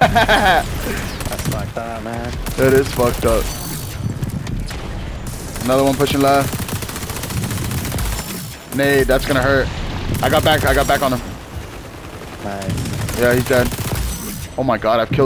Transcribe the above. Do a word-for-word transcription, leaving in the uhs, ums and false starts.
That's fucked up, man. It is fucked up. Another one pushing left. Nade, that's gonna hurt. I got back. I got back on him. Nice. Yeah, he's dead. Oh my god, I've killed.